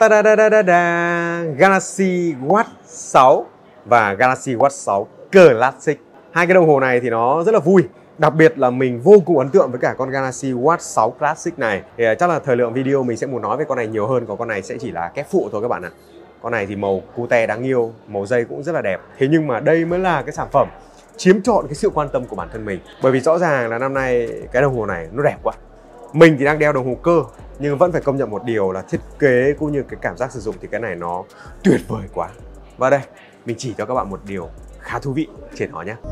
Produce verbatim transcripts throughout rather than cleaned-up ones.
Ta-da-da-da-da-da. Galaxy Watch sáu và Galaxy Watch sáu Classic. Hai cái đồng hồ này thì nó rất là vui. Đặc biệt là mình vô cùng ấn tượng với cả con Galaxy Watch sáu Classic này. Thì chắc là thời lượng video mình sẽ muốn nói về con này nhiều hơn, còn con này sẽ chỉ là kép phụ thôi các bạn ạ. Con này thì màu cute đáng yêu, màu dây cũng rất là đẹp. Thế nhưng mà đây mới là cái sản phẩm chiếm trọn cái sự quan tâm của bản thân mình. Bởi vì rõ ràng là năm nay cái đồng hồ này nó đẹp quá. Mình thì đang đeo đồng hồ cơ, nhưng vẫn phải công nhận một điều là thiết kế cũng như cái cảm giác sử dụng thì cái này nó tuyệt vời quá. Và đây, mình chỉ cho các bạn một điều khá thú vị trên nó nhé.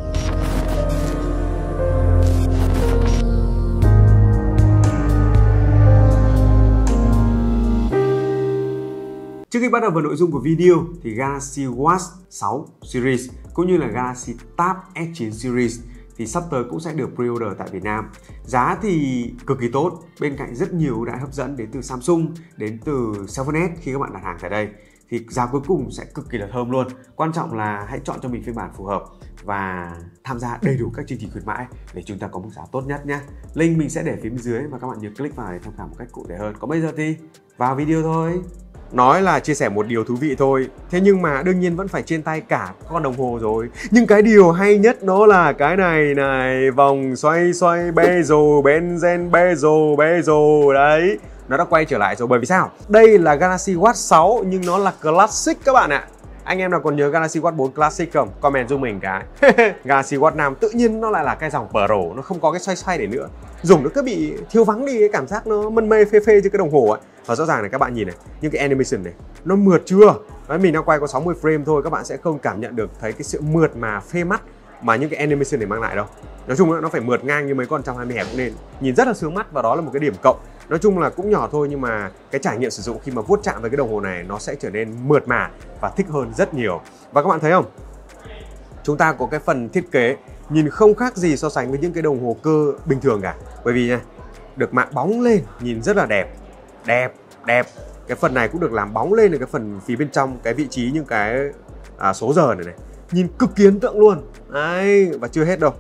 Trước khi bắt đầu vào nội dung của video thì Galaxy Watch sáu Series cũng như là Galaxy Tab S chín Series thì sắp tới cũng sẽ được pre-order tại Việt Nam. Giá thì cực kỳ tốt, bên cạnh rất nhiều ưu đãi hấp dẫn đến từ Samsung, đến từ seven S khi các bạn đặt hàng tại đây. Thì giá cuối cùng sẽ cực kỳ là thơm luôn. Quan trọng là hãy chọn cho mình phiên bản phù hợp và tham gia đầy đủ các chương trình khuyến mãi để chúng ta có mức giá tốt nhất nhé. Link mình sẽ để phía bên dưới và các bạn nhớ click vào để tham khảo một cách cụ thể hơn. Còn bây giờ thì vào video thôi. Nói là chia sẻ một điều thú vị thôi, thế nhưng mà đương nhiên vẫn phải trên tay cả con đồng hồ rồi. Nhưng cái điều hay nhất nó là cái này này, vòng xoay xoay bezel, benzen bezel, bezel đấy. Nó đã quay trở lại rồi, bởi vì sao? Đây là Galaxy Watch sáu nhưng nó là Classic các bạn ạ. Anh em nào còn nhớ Galaxy Watch bốn Classic không? Comment giúp mình cái. Galaxy Watch năm tự nhiên nó lại là cái dòng Pro, nó không có cái xoay xoay để nữa. Dùng nó cứ bị thiếu vắng đi cái cảm giác nó mân mê phê phê trên cái đồng hồ ấy. Và rõ ràng này các bạn nhìn này, những cái animation này nó mượt chưa? Đấy, mình đang quay có sáu mươi frame thôi, các bạn sẽ không cảm nhận được thấy cái sự mượt mà phê mắt mà những cái animation này mang lại đâu. Nói chung là nó phải mượt ngang như mấy con một trăm hai mươi Hz cũng nên. Nhìn rất là sướng mắt và đó là một cái điểm cộng. Nói chung là cũng nhỏ thôi nhưng mà cái trải nghiệm sử dụng khi mà vuốt chạm với cái đồng hồ này nó sẽ trở nên mượt mà và thích hơn rất nhiều. Và các bạn thấy không? Chúng ta có cái phần thiết kế nhìn không khác gì so sánh với những cái đồng hồ cơ bình thường cả. Bởi vì nha, được mạ bóng lên nhìn rất là đẹp. Đẹp, đẹp. Cái phần này cũng được làm bóng lên ở cái phần phía bên trong, cái vị trí những cái à, số giờ này này. Nhìn cực kỳ ấn tượng luôn. Đấy, và chưa hết đâu.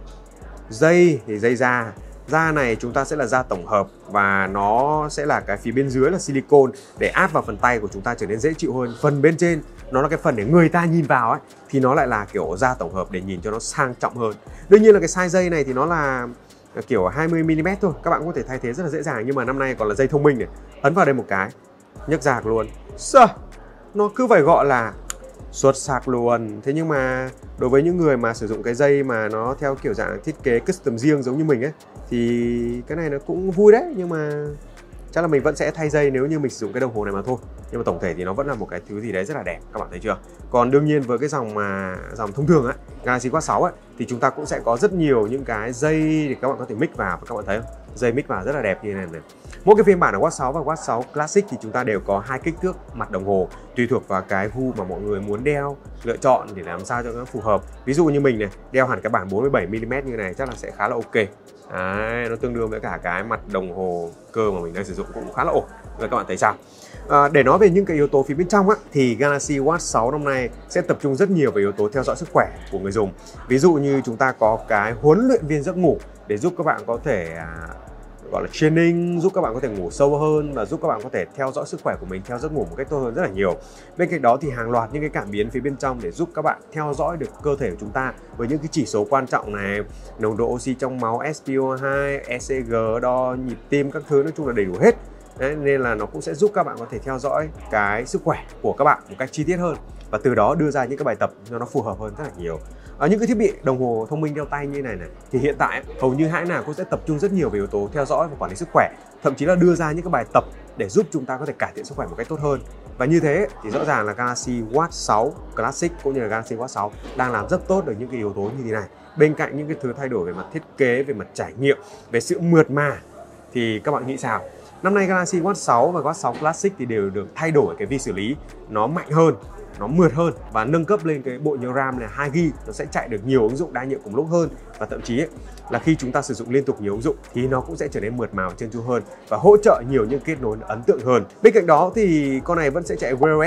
Dây thì dây da. Da này chúng ta sẽ là da tổng hợp và nó sẽ là cái phía bên dưới là silicone để áp vào phần tay của chúng ta trở nên dễ chịu hơn. Phần bên trên nó là cái phần để người ta nhìn vào ấy thì nó lại là kiểu da tổng hợp để nhìn cho nó sang trọng hơn. Đương nhiên là cái size dây này thì nó là kiểu hai mươi mi li mét thôi, các bạn có thể thay thế rất là dễ dàng, nhưng mà năm nay còn là dây thông minh này. Ấn vào đây một cái, nhấc rạc luôn. Sao? Nó cứ phải gọi là xuất sắc luôn. Thế nhưng mà đối với những người mà sử dụng cái dây mà nó theo kiểu dạng thiết kế custom riêng giống như mình ấy thì cái này nó cũng vui đấy, nhưng mà chắc là mình vẫn sẽ thay dây nếu như mình sử dụng cái đồng hồ này mà thôi. Nhưng mà tổng thể thì nó vẫn là một cái thứ gì đấy rất là đẹp, các bạn thấy chưa? Còn đương nhiên với cái dòng mà dòng thông thường ấy, Galaxy Watch sáu ấy thì chúng ta cũng sẽ có rất nhiều những cái dây để các bạn có thể mix vào, và các bạn thấy không? Dây mix vào rất là đẹp như này này. Mỗi cái phiên bản của Watch sáu và Watch sáu Classic thì chúng ta đều có hai kích thước mặt đồng hồ tùy thuộc vào cái gu mà mọi người muốn đeo, lựa chọn để làm sao cho nó phù hợp. Ví dụ như mình này, đeo hẳn cái bản bốn mươi bảy mi li mét như này chắc là sẽ khá là ok. Đấy, nó tương đương với cả cái mặt đồng hồ cơ mà mình đang sử dụng cũng khá là ổn. Rồi các bạn thấy sao? À, để nói về những cái yếu tố phía bên trong á, thì Galaxy Watch sáu năm nay sẽ tập trung rất nhiều về yếu tố theo dõi sức khỏe của người dùng. Ví dụ như chúng ta có cái huấn luyện viên giấc ngủ để giúp các bạn có thể à, gọi là training, giúp các bạn có thể ngủ sâu hơn và giúp các bạn có thể theo dõi sức khỏe của mình theo giấc ngủ một cách tốt hơn rất là nhiều. Bên cạnh đó thì hàng loạt những cái cảm biến phía bên trong để giúp các bạn theo dõi được cơ thể của chúng ta với những cái chỉ số quan trọng này, nồng độ oxy trong máu, ét pê o hai, e xê giê, đo nhịp tim các thứ, nói chung là đầy đủ hết. Đấy, nên là nó cũng sẽ giúp các bạn có thể theo dõi cái sức khỏe của các bạn một cách chi tiết hơn và từ đó đưa ra những cái bài tập cho nó phù hợp hơn rất là nhiều. Ở những cái thiết bị đồng hồ thông minh đeo tay như này này thì hiện tại hầu như hãng nào cũng sẽ tập trung rất nhiều về yếu tố theo dõi và quản lý sức khỏe, thậm chí là đưa ra những cái bài tập để giúp chúng ta có thể cải thiện sức khỏe một cách tốt hơn. Và như thế thì rõ ràng là Galaxy Watch sáu Classic cũng như là Galaxy Watch sáu đang làm rất tốt được những cái yếu tố như thế này. Bên cạnh những cái thứ thay đổi về mặt thiết kế, về mặt trải nghiệm, về sự mượt mà thì các bạn nghĩ sao? Năm nay Galaxy Watch sáu và Watch sáu Classic thì đều được thay đổi cái vi xử lý, nó mạnh hơn, nó mượt hơn và nâng cấp lên cái bộ nhớ RAM là hai gi ga bai, nó sẽ chạy được nhiều ứng dụng đa nhiệm cùng lúc hơn, và thậm chí ấy, là khi chúng ta sử dụng liên tục nhiều ứng dụng thì nó cũng sẽ trở nên mượt mà trơn tru hơn và hỗ trợ nhiều những kết nối ấn tượng hơn. Bên cạnh đó thì con này vẫn sẽ chạy wear o ét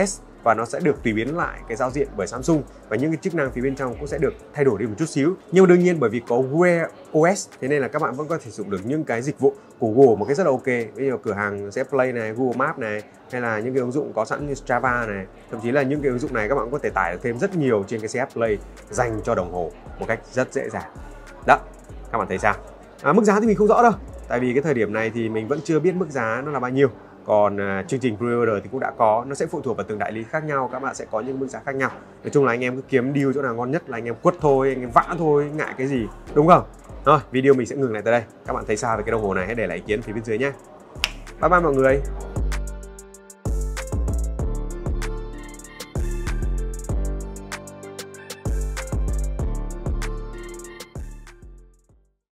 và nó sẽ được tùy biến lại cái giao diện bởi Samsung, và những cái chức năng phía bên trong cũng sẽ được thay đổi đi một chút xíu. Nhưng đương nhiên bởi vì có Wear ô ét thế nên là các bạn vẫn có thể sử dụng được những cái dịch vụ của Google một cái rất là ok. Ví dụ cửa hàng xê ép Play này, Google Maps này, hay là những cái ứng dụng có sẵn như Strava này, thậm chí là những cái ứng dụng này các bạn có thể tải được thêm rất nhiều trên cái xê ép Play dành cho đồng hồ một cách rất dễ dàng. Đó, các bạn thấy sao? À, mức giá thì mình không rõ đâu, tại vì cái thời điểm này thì mình vẫn chưa biết mức giá nó là bao nhiêu. Còn uh, chương trình pre-order thì cũng đã có, nó sẽ phụ thuộc vào từng đại lý khác nhau, các bạn sẽ có những mức giá khác nhau. Nói chung là anh em cứ kiếm deal chỗ nào ngon nhất là anh em quất thôi, anh em vã thôi, ngại cái gì, đúng không? Rồi, video mình sẽ ngừng lại tại đây. Các bạn thấy sao về cái đồng hồ này hãy để lại ý kiến phía bên dưới nhé. Bye bye mọi người.